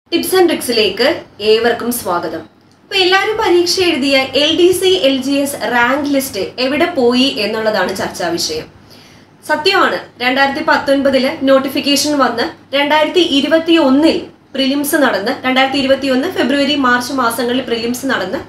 Tips and ട്രിക്സിലേക്ക് ഏവർക്കും സ്വാഗതം. അപ്പോൾ എല്ലാവരും പരീക്ഷ എഴുതിയ LDC LGS റാങ്ക് ലിസ്റ്റ് എവിടെ പോയി എന്നുള്ളതാണ് ചർച്ചാ വിഷയം. സത്യമാണ്, 2019 നോട്ടിഫിക്കേഷൻ വന്ന് 2021 പ്രിലിംസ് നടന്ന് 2021 ഫെബ്രുവരി മാർച്ച് മാസങ്ങളിൽ പ്രിലിംസ് നടന്ന്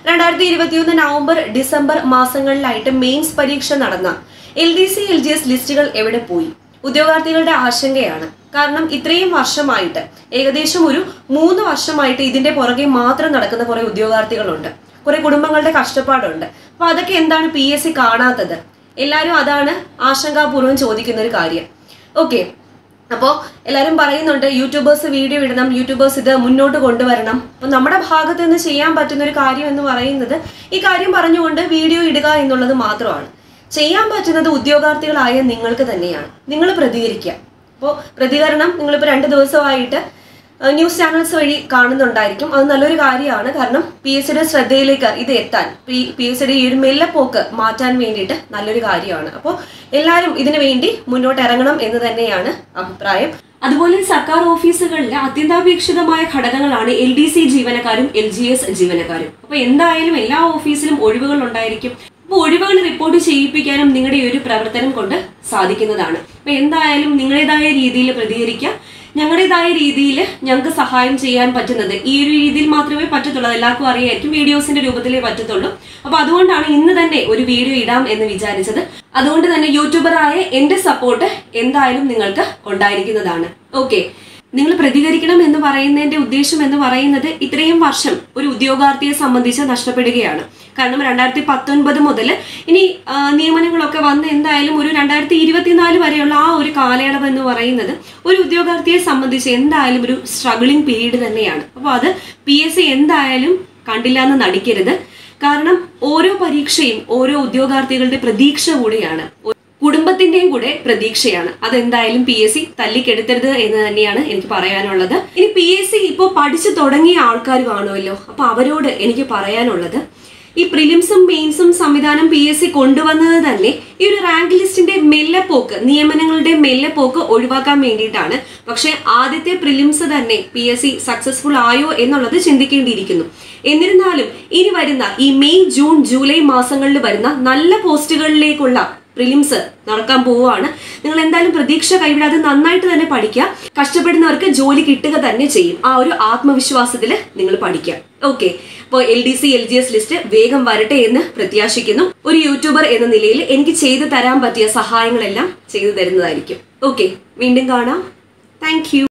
2021 നവംബർ ഡിസംബർ മാസങ്ങളിലായിട്ട് മെയിൻസ് പരീക്ഷ നടന്ന LDC LGS ലിസ്റ്റുകൾ എവിടെ പോയി? ഉദ്യോഗാർത്ഥികളുടെ ആശങ്കയാണ്. കാരണം ഇത്രയും വർഷമായിട്ട്, ഏകദേശം ഒരു 3 വർഷമായിട്ട് ഇതിന്റെ പുറകെ മാത്രം നടക്കുന്ന കുറെ ഉദ്യോഗാർത്ഥികളുണ്ട്, കുറെ കുടുംബങ്ങളുടെ കഷ്ടപ്പാടുണ്ട്. അപ്പൊ അതൊക്കെ എന്താണ് PSC കാണാത്തത്? എല്ലാവരും അതാണ് ആശങ്കാപൂർവ്വം ചോദിക്കുന്ന ഒരു കാര്യം. ഓക്കെ, അപ്പോൾ എല്ലാവരും പറയുന്നുണ്ട് യൂട്യൂബേഴ്സ് വീഡിയോ ഇടണം, യൂട്യൂബേഴ്സ് ഇത് മുന്നോട്ട് കൊണ്ടുവരണം. അപ്പോൾ നമ്മുടെ ഭാഗത്ത് നിന്ന് ചെയ്യാൻ പറ്റുന്ന ഒരു കാര്യം എന്ന് പറയുന്നത് ഈ കാര്യം പറഞ്ഞുകൊണ്ട് വീഡിയോ ഇടുക എന്നുള്ളത് മാത്രമാണ്. ചെയ്യാൻ പറ്റുന്നത് ഉദ്യോഗാർത്ഥികളായ നിങ്ങൾക്ക് തന്നെയാണ്. നിങ്ങൾ പ്രതികരിക്കുക. അപ്പോൾ പ്രതികരണം നിങ്ങളിപ്പോൾ 2 ദിവസമായിട്ട് ന്യൂസ് ചാനൽസ് വഴി കാണുന്നുണ്ടായിരിക്കും. അത് നല്ലൊരു കാര്യമാണ്. കാരണം PSCയുടെ ശ്രദ്ധയിലേക്ക് ഇത് എത്താൻ, PSCയുടെ ഈ ഒരു മെല്ലപ്പോക്ക് മാറ്റാൻ വേണ്ടിയിട്ട് നല്ലൊരു കാര്യമാണ്. അപ്പോൾ എല്ലാവരും ഇതിനു വേണ്ടി മുന്നോട്ട് ഇറങ്ങണം എന്ന് തന്നെയാണ് അഭിപ്രായം. അതുപോലെ സർക്കാർ ഓഫീസുകളിലെ അത്യന്താപേക്ഷിതമായ ഘടകങ്ങളാണ് LDC ജീവനക്കാരും LGS ജീവനക്കാരും. അപ്പോൾ എന്തായാലും എല്ലാ ഓഫീസിലും ഒഴിവുകൾ ഉണ്ടായിരിക്കും. അപ്പോൾ ഒഴിവുകൾ റിപ്പോർട്ട് ചെയ്യിപ്പിക്കാനും നിങ്ങളുടെ ഈ ഒരു പ്രവർത്തനം കൊണ്ട് സാധിക്കുന്നതാണ്. അപ്പോൾ എന്തായാലും നിങ്ങളുടേതായ രീതിയിൽ പ്രതികരിക്കുക. ഞങ്ങളുടേതായ രീതിയിൽ ഞങ്ങൾക്ക് സഹായം ചെയ്യാൻ പറ്റുന്നത് ഈ ഒരു രീതിയിൽ മാത്രമേ പറ്റത്തുള്ളൂ. എല്ലാവർക്കും അറിയായിരിക്കും, വീഡിയോസിന്റെ രൂപത്തിലേ പറ്റത്തുള്ളൂ. അപ്പോൾ അതുകൊണ്ടാണ് ഇന്ന് തന്നെ ഒരു വീഡിയോ ഇടാം എന്ന് വിചാരിച്ചത്. അതുകൊണ്ട് തന്നെ യൂട്യൂബറായ എന്റെ സപ്പോർട്ട് എന്തായാലും നിങ്ങൾക്ക് ഉണ്ടായിരിക്കുന്നതാണ്. ഓക്കെ, നിങ്ങൾ പ്രതികരിക്കണം എന്ന് പറയുന്നതിന്റെ ഉദ്ദേശം എന്ന് പറയുന്നത് ഇത്രയും വർഷം ഒരു ഉദ്യോഗാർത്ഥിയെ സംബന്ധിച്ച് നഷ്ടപ്പെടുകയാണ്. കാരണം 2019 മുതൽ ഇനി നിയമനങ്ങളൊക്കെ വന്ന് എന്തായാലും ഒരു 2024 വരെയുള്ള ആ ഒരു കാലയളവ് എന്ന് പറയുന്നത് ഒരു ഉദ്യോഗാർത്ഥിയെ സംബന്ധിച്ച് എന്തായാലും ഒരു സ്ട്രഗിളിംഗ് പീരീഡ് തന്നെയാണ്. അപ്പോൾ അത് PSC എന്തായാലും കണ്ടില്ല എന്ന് നടിക്കരുത്. കാരണം ഓരോ പരീക്ഷയും ഓരോ ഉദ്യോഗാർത്ഥികളുടെ പ്രതീക്ഷ കൂടിയാണ്, കുടുംബത്തിന്റെയും കൂടെ പ്രതീക്ഷയാണ്. അതെന്തായാലും PSC തല്ലിക്കെടുത്തരുത് എന്ന് തന്നെയാണ് എനിക്ക് പറയാനുള്ളത്. ഇനി PSC ഇപ്പോൾ പഠിച്ചു തുടങ്ങിയ ആൾക്കാർ കാണുമല്ലോ, അപ്പൊ അവരോട് എനിക്ക് പറയാനുള്ളത്, ഈ പ്രിലിംസും മെയിൻസും സംവിധാനം PSC കൊണ്ടുവന്നത് തന്നെ ഈ ഒരു റാങ്ക് ലിസ്റ്റിന്റെ മെല്ലെപ്പോക്ക്, നിയമനങ്ങളുടെ മെല്ലെപ്പോക്ക് ഒഴിവാക്കാൻ വേണ്ടിയിട്ടാണ്. പക്ഷെ ആദ്യത്തെ പ്രിലിംസ് തന്നെ PSC സക്സസ്ഫുൾ ആയോ എന്നുള്ളത് ചിന്തിക്കേണ്ടിയിരിക്കുന്നു. എന്നിരുന്നാലും ഇനി വരുന്ന ഈ മെയ് ജൂൺ ജൂലൈ മാസങ്ങളിൽ വരുന്ന നല്ല പോസ്റ്റുകളിലേക്കുള്ള പ്രിലിംസ് നടക്കാൻ പോവുകയാണ്. നിങ്ങൾ എന്തായാലും പ്രതീക്ഷ കൈവിടാതെ നന്നായിട്ട് തന്നെ പഠിക്കുക. കഷ്ടപ്പെടുന്നവർക്ക് ജോലി കിട്ടുക തന്നെ ചെയ്യും. ആ ഒരു ആത്മവിശ്വാസത്തിൽ നിങ്ങൾ പഠിക്കുക. ഓക്കെ, അപ്പോൾ LDC LGS ലിസ്റ്റ് വേഗം വരട്ടെ എന്ന് പ്രത്യാശിക്കുന്നു. ഒരു യൂട്യൂബർ എന്ന നിലയിൽ എനിക്ക് ചെയ്തു തരാൻ പറ്റിയ സഹായങ്ങളെല്ലാം ചെയ്തു തരുന്നതായിരിക്കും. ഓക്കെ, വീണ്ടും കാണാം. Thank U.